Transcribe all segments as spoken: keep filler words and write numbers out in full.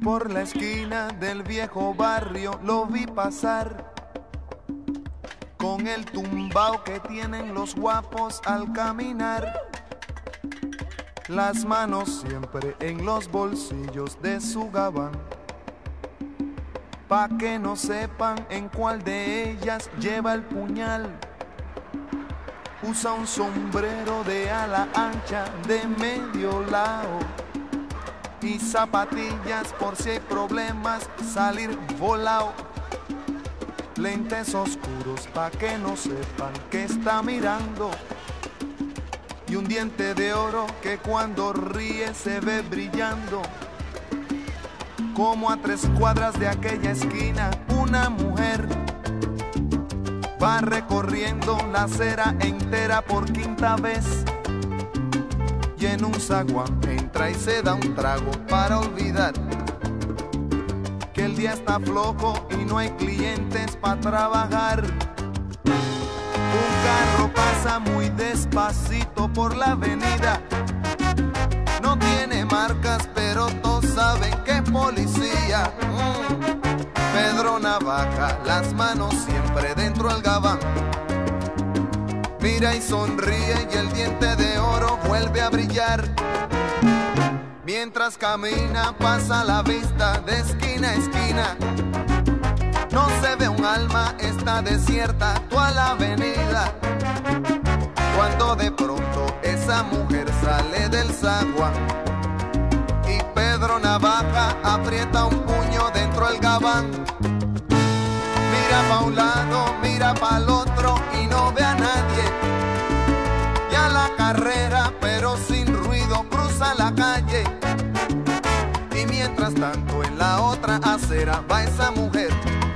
Por la esquina del viejo barrio lo vi pasar, con el tumbao que tienen los guapos al caminar, las manos siempre en los bolsillos de su gabán, pa' que no sepan en cuál de ellas lleva el puñal. Usa un sombrero de ala ancha de medio lado y zapatillas por si hay problemas salir volado. Lentes oscuros pa' que no sepan que está mirando, y un diente de oro que cuando ríe se ve brillando. Como a tres cuadras de aquella esquina una mujer va recorriendo la acera entera por quinta vez, y en un zaguán entra y se da un trago para olvidar que el día está flojo y no hay clientes para trabajar. Un carro pasa muy despacito por la avenida, no tiene marcas pero todos saben que es policía. mm. Pedro Navaja, las manos siempre dentro del gabán, mira y sonríe y el diente de oro vuelve a brillar. Mientras camina pasa la vista de esquina a esquina, no se ve un alma, está desierta toda la avenida. Cuando de pronto esa mujer sale del zaguán y Pedro Navaja aprieta un puño dentro del gabán. Mira pa' un lado, mira pa' el otro y no ve a nadie. Ya la carrera, pero sin ruido, cruza la calle. Y mientras tanto en la otra acera va esa mujer,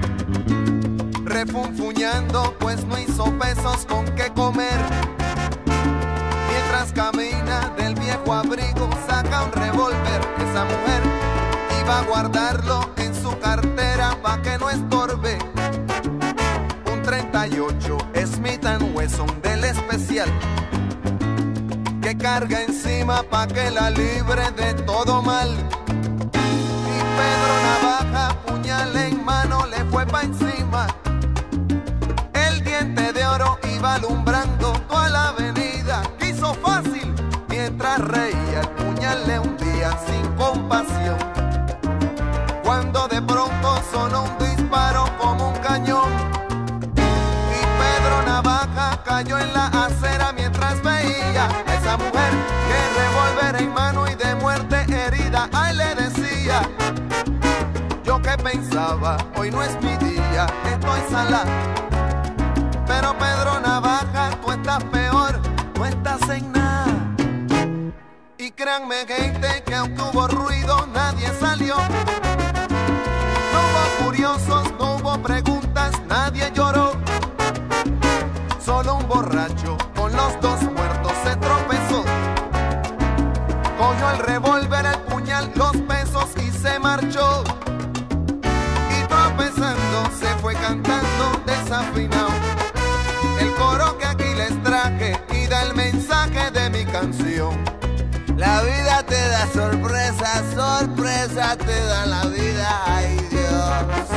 refunfuñando pues no hizo pesos con qué comer. Mientras camina del viejo abrigo saca un revólver. Esa mujer iba a guardarlo en su cartera pa' que no estorbe. Un treinta y ocho Smith and Wesson del especial, que carga encima pa' que la libre de todo mal. Y Pedro Navaja, puñal en mano, le fue pa' encima. El diente de oro iba alumbrando toda la avenida. Quiso fácil, mientras reía el puñal le hundía sin compasión. Cuando de pronto sonó un disparo como un cañón, y Pedro Navaja cayó en la acera mientras veía a esa mujer que revólver en mano y de muerte herida. Ay, le decía, yo que pensaba, hoy no es mi día, estoy salada. Pero Pedro Navaja, tú estás peor, no estás en nada. Y créanme gente que aunque hubo ruido nadie salió. No hubo curiosos, no hubo preguntas, nadie lloró. Solo un borracho con los dos muertos se tropezó. Cogió el revólver, el puñal, los pesos y se marchó. Y tropezando se fue cantando desafinado el coro que aquí les traje y da el mensaje de mi canción. La vida te da sorpresa, sorpresa te da la vida, ay Dios.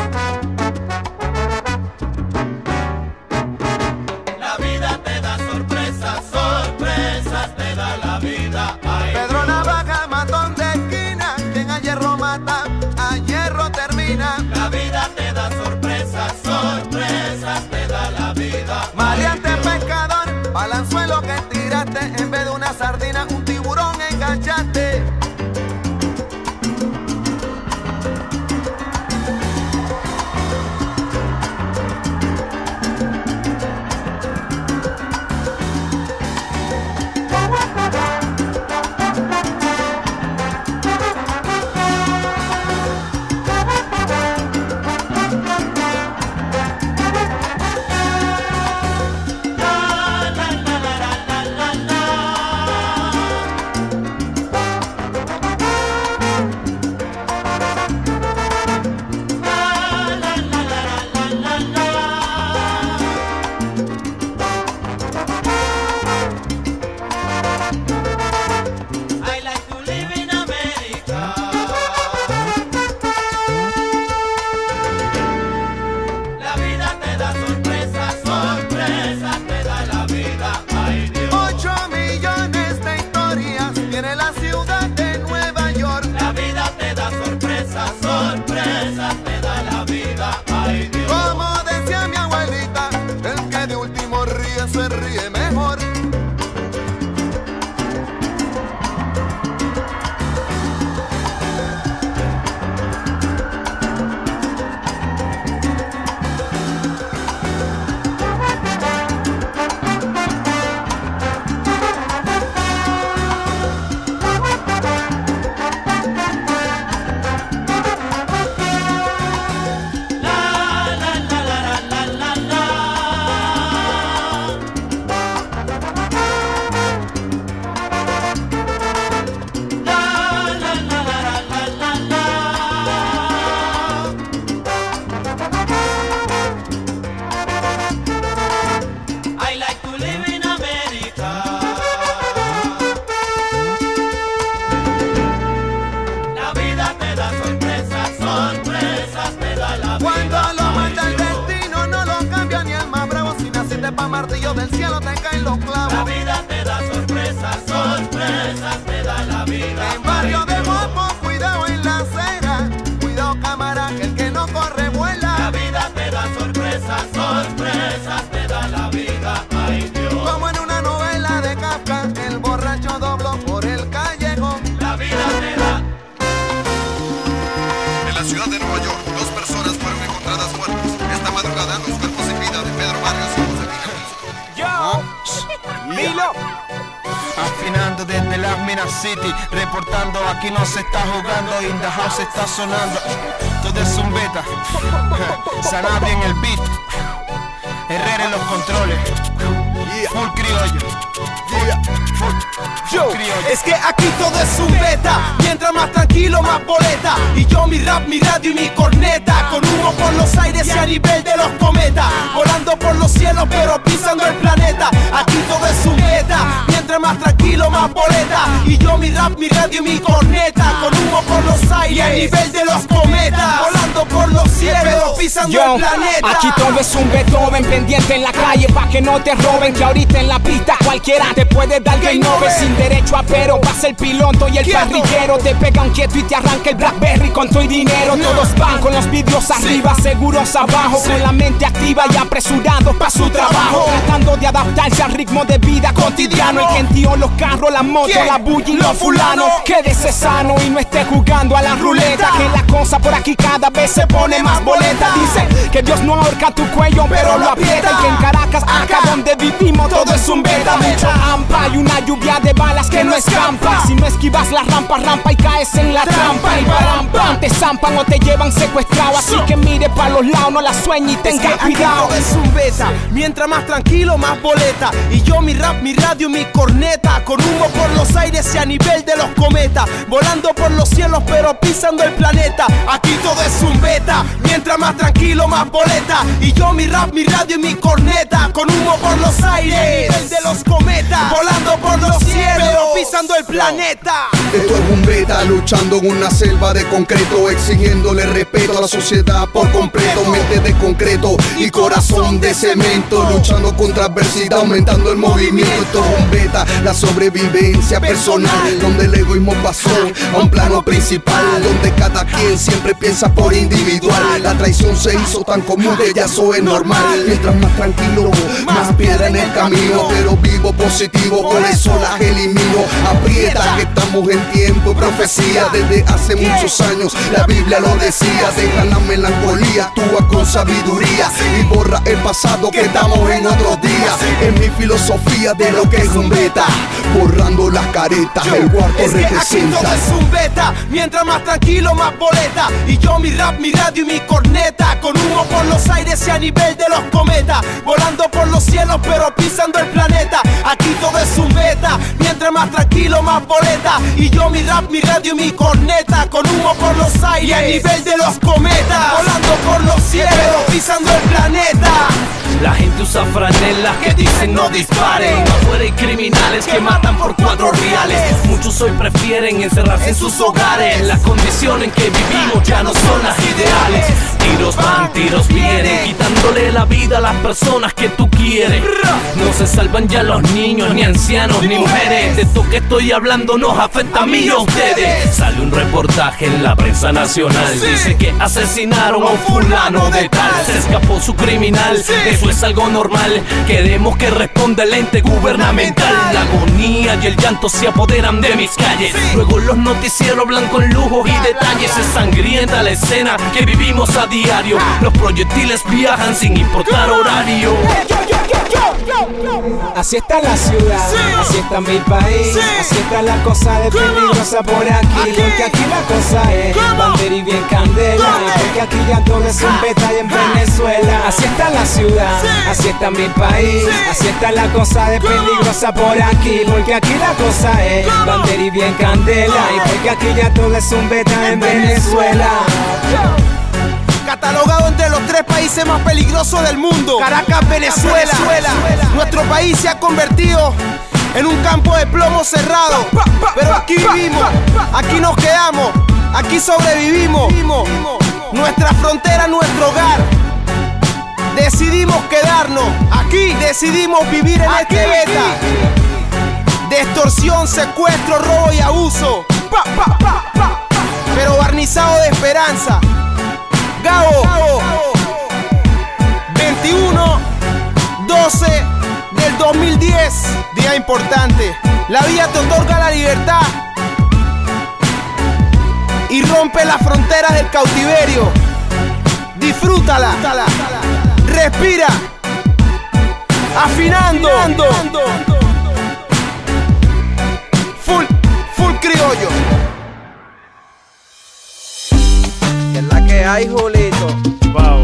La vida te da sorpresas, sorpresas te da la vida, ay Pedro Dios. Navaja, matón de esquina, quien a hierro mata, a hierro termina. La vida te da sorpresas, sorpresas te da la vida. Maleante pescador, balanzuelo que tiraste, en vez de una sardina, un tiburón enganchaste. pa' martillo del cielo te caen los clavos. La vida te da sorpresas, sorpresas te da la vida. En barrio de guapos, cuidado en la acera, cuidado cámara, que el que no corre vuela. La vida te da sorpresas, sorpresas te da la vida, ay Dios. Como en una novela de Kafka, el borracho dobló por el callejón. La vida te da. En la ciudad de Nueva York, dos personas fueron encontradas muertas esta madrugada en los cuerpos sin vida de Pedro Vargas y José Yo, Milo, afinando desde las Minas City, reportando aquí no se está jugando, in the house está sonando, todo es un beta, Sanabria en el beat, Herrera en los controles, full criollo. Yo, es que aquí todo es un beta. Mientras más tranquilo, más boleta. Y yo mi rap, mi radio y mi corneta, con humo por los aires y a nivel de los cometas, volando por los cielos pero pisando el planeta. Aquí todo es un beta. Mientras más tranquilo, más boleta. Y yo mi rap, mi radio y mi corneta, con humo por los aires y a nivel de los cometas, volando por los cielos pero pisando yo, el planeta. Aquí todo es un Beethoven, pendiente en la calle pa' que no te roben, que ahorita en la pista cualquiera te puede dar game over. Sin derecho a pero, pasa el piloto y el parrillero te pega un quieto y te arranca el Blackberry con tu dinero. Todos van con los vidrios arriba, seguros abajo, con la mente activa y apresurados pa' su trabajo, tratando de adaptarse al ritmo de vida cotidiano. El gentío, los carros, la moto, la bulla y los fulanos. Quédese sano y no esté jugando a la ruleta, que la cosa por aquí cada vez se pone más boleta. Dicen que Dios no ahorca tu cuello pero lo aprieta, y que en Caracas, acá donde vivimos, todo es un beta. Mucho ampa y una lluvia de balas que no escampa. Si no esquivas la rampa, rampa y caes en la trampa. Y param, pam, te zampan o te llevan secuestrado. Así que mire pa' los lados, no la sueñe y tenga cuidado. Todo es un beta. Mientras más tranquilo, más boleta. Y yo mi rap, mi radio y mi corneta, con humo por los aires y a nivel de los cometas, volando por los cielos pero pisando el planeta. Aquí todo es un beta. Mientras más tranquilo, más boleta. Y yo mi rap, mi radio y mi corneta, con humo por los aires y a nivel de los cometas, volando por los cielos pero pisando el planeta. Esto es un beta luchando en una selva de concreto, exigiéndole respeto a la sociedad por completo. Mente de concreto y corazón de cemento, luchando contra adversidad, aumentando el movimiento. Esto es un beta, la sobrevivencia personal, donde el egoísmo pasó a un plano principal, donde cada quien siempre piensa por individual. La traición se hizo tan común que ya eso es normal. Mientras más tranquilo, más piedra en el camino, pero vivo positivo, por eso las elimino. Aprieta que estamos en tiempo de profecía, desde hace muchos años la Biblia lo decía. Deja la melancolía, actúa con sabiduría y borra el pasado que estamos en otros días. Es mi filosofía de lo que es un beta, borrando las caretas, el cuarto es que representa. aquí todo es un beta. Mientras más tranquilo, más boleta. Y yo mi rap, mi radio y mi corneta, con humo por los aires y a nivel de los cometas, volando por los cielos pero pisando el planeta. Aquí todo es un beta. Mientras más tranquilo, más boleta. Y yo mi rap, mi radio y mi corneta, con humo por los aires y a nivel de los cometas, volando por los cielos pero pisando el planeta. La gente usa franelas que dicen no disparen. Afuera hay criminales que matan por cuatro reales. Muchos hoy prefieren encerrarse en sus hogares. La condición en que vivimos ya no son las ideales. Tiros van, tiros vienen, quitándole la vida a las personas que tú quieres. No se salvan ya los niños, ni ancianos, ni mujeres. De esto que estoy hablando nos afecta a mí y a ustedes. Sale un reportaje en la prensa nacional, dice que asesinaron a un fulano de tal. Se escapó su criminal, eso es algo normal. Queremos que responda el ente gubernamental. La agonía y el llanto se apoderan de mis calles. Luego los noticieros hablan con lujos y detalles. Es sangrienta la escena que vivimos a diario. Los proyectiles viajan sin importar horario. Así está la ciudad, así está mi país, así está la cosa de peligrosa por aquí. Porque aquí la cosa es bandera y bien candela, porque aquí ya todo es un beta y en Venezuela. Así está la ciudad, así está mi país, así está la cosa de peligrosa por aquí. Porque aquí la cosa es bandera y bien candela, y porque aquí ya todo es un beta en Venezuela. Catalogado entre los tres países más peligrosos del mundo, Caracas, Venezuela. Nuestro país se ha convertido en un campo de plomo cerrado, pero aquí vivimos, aquí nos quedamos, aquí sobrevivimos. Nuestra frontera, nuestro hogar. Decidimos quedarnos aquí, decidimos vivir en aquí, este beta de extorsión, secuestro, robo y abuso, pa, pa, pa, pa, pero barnizado de esperanza. Gabo, veintiuno doce del dos mil diez, día importante. La vida te otorga la libertad y rompe las fronteras del cautiverio. Disfrútala, respira, afinando, full, full criollo. ¿Qué es la que hay, Julito? Wow,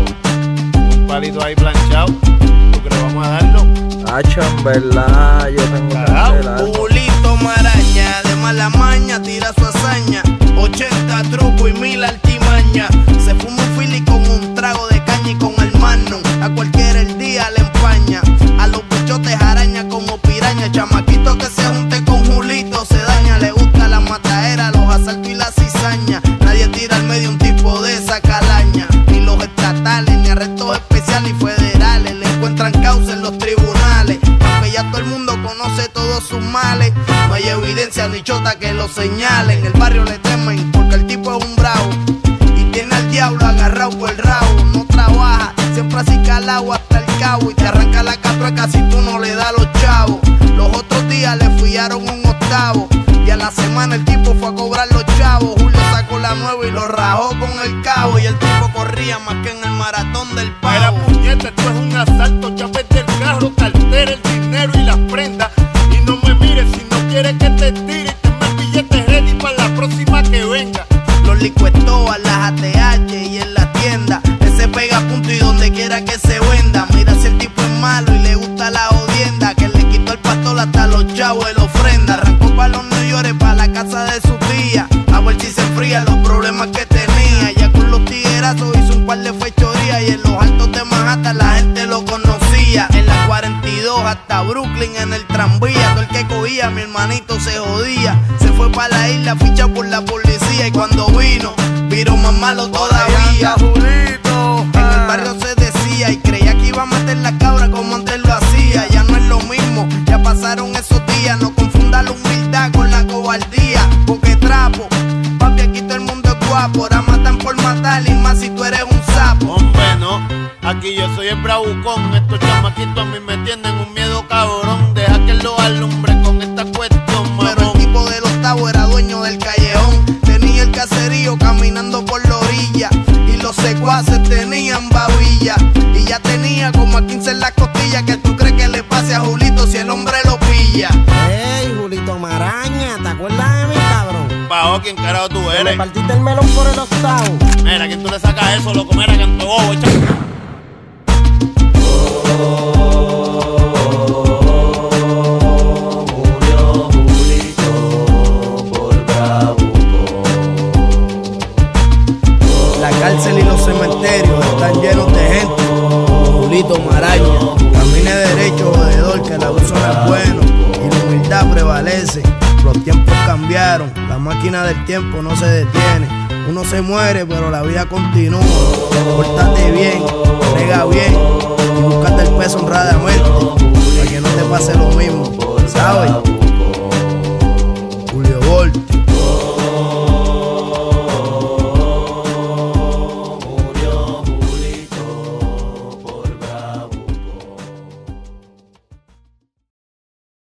un palito ahí planchado. ¿Tú crees que vamos a darlo? Hacho, en verdad, yo tengo que hacer algo. Julito Maraña, de mala maña, tira su hazaña. ochenta trucos y mil artimañas. Se fuma un fili con un trago de caña y con el magnum. A cualquiera el día le empaña. A los bichotes araña como piraña. Chamaquito que se junte con Julito se daña. Le gusta la matadera, los asaltos y la cizaña. Nadie tira al medio un tipo de esa calaña. Ni los estatales, ni arrestos especiales y federales le encuentran causa en los tribunales. Aunque ya todo el mundo conoce todos sus males, no hay evidencia ni chota que lo señale. En el barrio le temen porque el tipo es un bravo y tiene al diablo agarrado por el rabo. No trabaja, siempre así calado hasta el cabo y te arranca la catrueca si tú no le das los chavos. Los otros días le fiaron un octavo y a la semana el tipo fue a cobrar los chavos. Julio sacó la nueva y lo rajó con el cabo y el tipo corría más que en el maratón del pavo. Era puñeta, esto es un asalto, llaves del carro, cartera, el dinero y las prendas. Y no me mires si no quieres que te tire y te me billetes ready para la próxima que venga. Los licuetoas, las A T H y en la tienda, ese pega punto y donde quiera que se venda. Mira si el tipo es malo y le gusta la jodienda, que le quitó el pastor hasta los chavos de la ofrenda. Arrancó para los New York, para la casa de su tía, a ver si se enfría los problemas que tenía. Ya con los tiguerazos hizo un par de fechorías y en los altos de Manhattan la gente lo conocía. En la cuarenta y dos hasta Brooklyn en el tranvía, todo el que cogía mi hermanito se jodía. Se fue para la isla ficha por la policía y cuando vino, vino más malo todavía. Julito, en el barrio se decía y creía que iba a meter la cabra como antes lo hacía. Ya no es lo mismo, ya pasaron esos días. No confunda la humildad con la cobardía, porque trapo, papi, aquí todo el mundo es guapo. Ahora matan por matar y más si tú eres un sapo. Hombre, no, aquí yo soy el bravucón. Estos chamaquitos a mí me tienen un miedo cabrón. Deja que lo alumbre con esta cuestión, mamón. Pero el tipo del octavo era dueño del callejón. Tenía el caserío caminando por la orilla y los secuaces tenían babilla. Y ya tenía como a quince en las costillas. Que tú crees que le pase a Julito si el hombre lo pilla. Ey, Julito Maraña, ¿te acuerdas de mí, cabrón? Bajo, ¿quién carajo tú Me eres? partiste el melón por el octavo. Mira, ¿quién tú le sacas eso, loco? Mira, canto bobo, echa. La cárcel y los cementerios están llenos de gente. Julito Maraña, camine derecho, jodedor, que el abuso no es bueno y la humildad prevalece. Los tiempos cambiaron, la máquina del tiempo no se detiene. Uno se muere, pero la vida continúa. Pórtate bien, brega bien y búscate el peso honradamente para que no te pase lo mismo, ¿sabes?